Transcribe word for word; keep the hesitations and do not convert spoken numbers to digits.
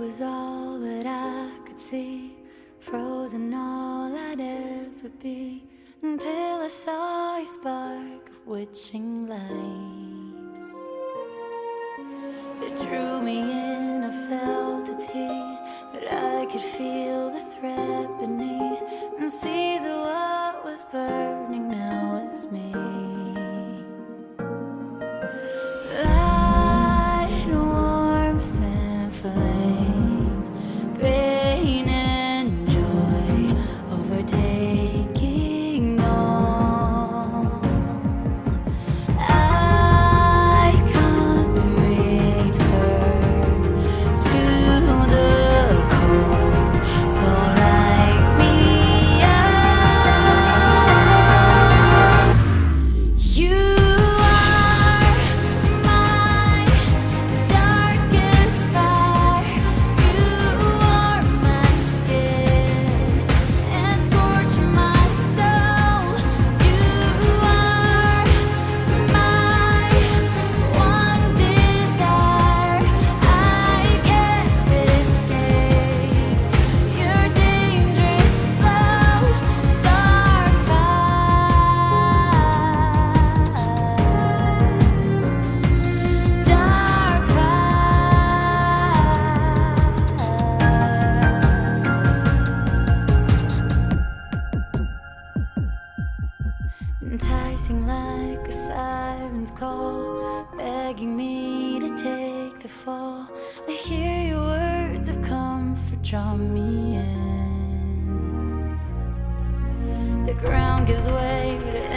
was all that I could see, frozen all I'd ever be, until I saw a spark of witching light. It drew me in, I felt its heat, but I could feel the thread beneath, and see that what was burning now was me. Light, warmth and flame, pain and joy overtaking all. I can't return to the cold, so light me up. You enticing like a siren's call, begging me to take the fall. I hear your words of comfort draw me in. The ground gives way to